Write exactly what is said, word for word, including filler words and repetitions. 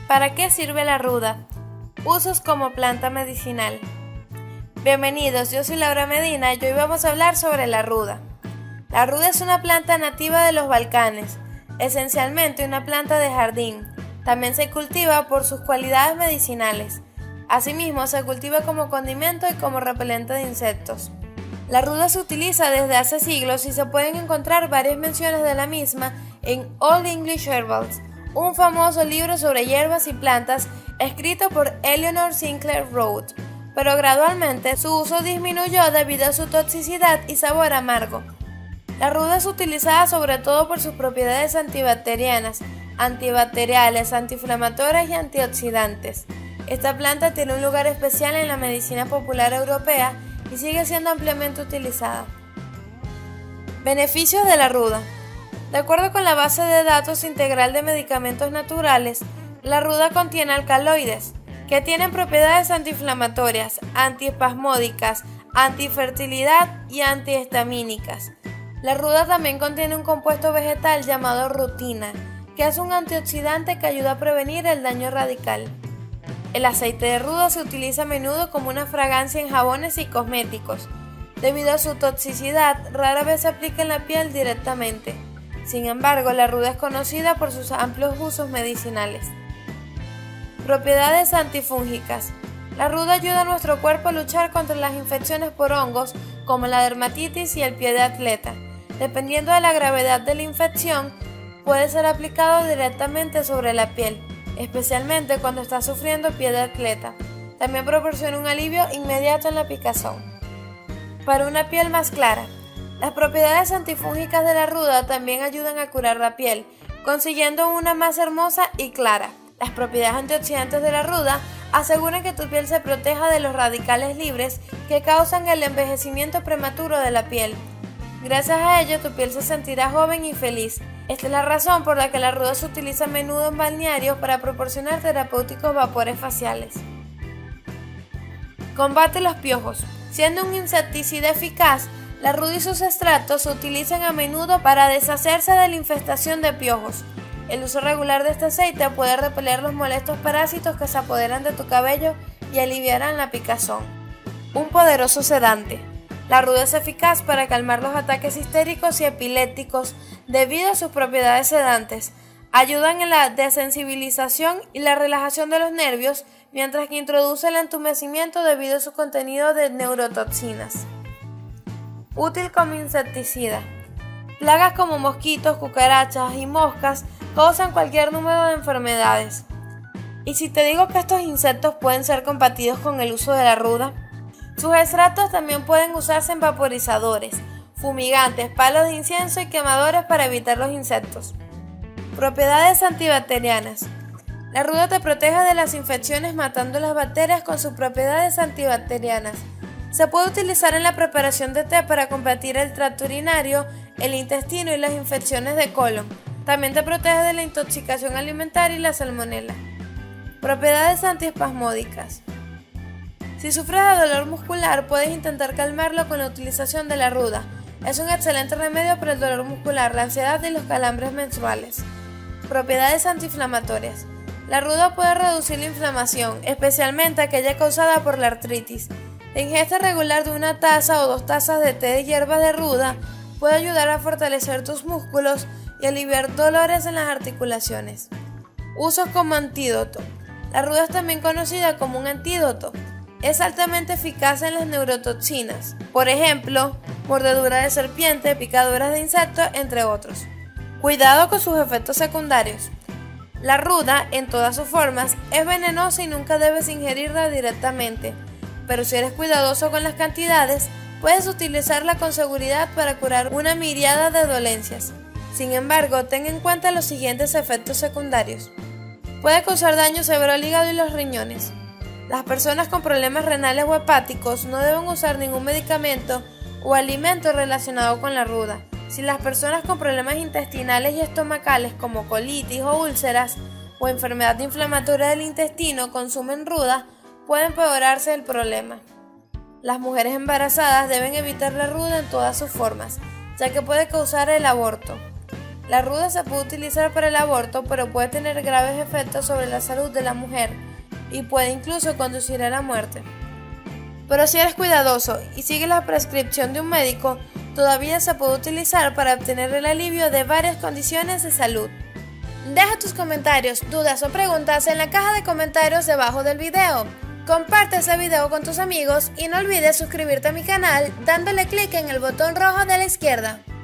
¿Para qué sirve la ruda? Usos como planta medicinal. Bienvenidos, yo soy Laura Medina y hoy vamos a hablar sobre la ruda. La ruda es una planta nativa de los Balcanes, esencialmente una planta de jardín. También se cultiva por sus cualidades medicinales. Asimismo, se cultiva como condimento y como repelente de insectos. La ruda se utiliza desde hace siglos y se pueden encontrar varias menciones de la misma en Old English Herbals, un famoso libro sobre hierbas y plantas escrito por Eleanor Sinclair Road, pero gradualmente su uso disminuyó debido a su toxicidad y sabor amargo. La ruda es utilizada sobre todo por sus propiedades antibacterianas, antibacteriales, antiinflamatorias y antioxidantes. Esta planta tiene un lugar especial en la medicina popular europea y sigue siendo ampliamente utilizada. Beneficios de la ruda. De acuerdo con la base de datos integral de medicamentos naturales, la ruda contiene alcaloides, que tienen propiedades antiinflamatorias, antiespasmódicas, antifertilidad y antihistamínicas. La ruda también contiene un compuesto vegetal llamado rutina, que es un antioxidante que ayuda a prevenir el daño radical. El aceite de ruda se utiliza a menudo como una fragancia en jabones y cosméticos. Debido a su toxicidad, rara vez se aplica en la piel directamente. Sin embargo, la ruda es conocida por sus amplios usos medicinales. Propiedades antifúngicas. La ruda ayuda a nuestro cuerpo a luchar contra las infecciones por hongos como la dermatitis y el pie de atleta. Dependiendo de la gravedad de la infección, puede ser aplicado directamente sobre la piel, especialmente cuando está sufriendo pie de atleta. También proporciona un alivio inmediato en la picazón. Para una piel más clara. Las propiedades antifúngicas de la ruda también ayudan a curar la piel, consiguiendo una más hermosa y clara. Las propiedades antioxidantes de la ruda aseguran que tu piel se proteja de los radicales libres que causan el envejecimiento prematuro de la piel. Gracias a ello, tu piel se sentirá joven y feliz. Esta es la razón por la que la ruda se utiliza a menudo en balnearios para proporcionar terapéuticos vapores faciales. Combate los piojos. Siendo un insecticida eficaz, la ruda y sus extractos se utilizan a menudo para deshacerse de la infestación de piojos. El uso regular de este aceite puede repeler los molestos parásitos que se apoderan de tu cabello y aliviarán la picazón. Un poderoso sedante. La ruda es eficaz para calmar los ataques histéricos y epilépticos debido a sus propiedades sedantes. Ayudan en la desensibilización y la relajación de los nervios, mientras que introduce el entumecimiento debido a su contenido de neurotoxinas. Útil como insecticida. Plagas como mosquitos, cucarachas y moscas causan cualquier número de enfermedades. ¿Y si te digo que estos insectos pueden ser combatidos con el uso de la ruda? Sus extractos también pueden usarse en vaporizadores, fumigantes, palos de incienso y quemadores para evitar los insectos. Propiedades antibacterianas. La ruda te protege de las infecciones matando las bacterias con sus propiedades antibacterianas. Se puede utilizar en la preparación de té para combatir el tracto urinario, el intestino y las infecciones de colon. También te protege de la intoxicación alimentaria y la salmonela. Propiedades antiespasmódicas. Si sufres de dolor muscular, puedes intentar calmarlo con la utilización de la ruda. Es un excelente remedio para el dolor muscular, la ansiedad y los calambres menstruales. Propiedades antiinflamatorias. La ruda puede reducir la inflamación, especialmente aquella causada por la artritis. La ingesta regular de una taza o dos tazas de té de hierbas de ruda puede ayudar a fortalecer tus músculos y aliviar dolores en las articulaciones. Usos como antídoto. La ruda es también conocida como un antídoto. Es altamente eficaz en las neurotoxinas, por ejemplo, mordedura de serpiente, picaduras de insectos, entre otros. Cuidado con sus efectos secundarios. La ruda, en todas sus formas, es venenosa y nunca debes ingerirla directamente, pero si eres cuidadoso con las cantidades, puedes utilizarla con seguridad para curar una miríada de dolencias. Sin embargo, ten en cuenta los siguientes efectos secundarios. Puede causar daño severo al hígado y los riñones. Las personas con problemas renales o hepáticos no deben usar ningún medicamento o alimento relacionado con la ruda. Si las personas con problemas intestinales y estomacales como colitis o úlceras o enfermedad inflamatoria del intestino consumen ruda, puede empeorarse el problema. Las mujeres embarazadas deben evitar la ruda en todas sus formas, ya que puede causar el aborto. La ruda se puede utilizar para el aborto, pero puede tener graves efectos sobre la salud de la mujer y puede incluso conducir a la muerte. Pero si eres cuidadoso y sigues la prescripción de un médico, todavía se puede utilizar para obtener el alivio de varias condiciones de salud. Deja tus comentarios, dudas o preguntas en la caja de comentarios debajo del video. Comparte este video con tus amigos y no olvides suscribirte a mi canal dándole clic en el botón rojo de la izquierda.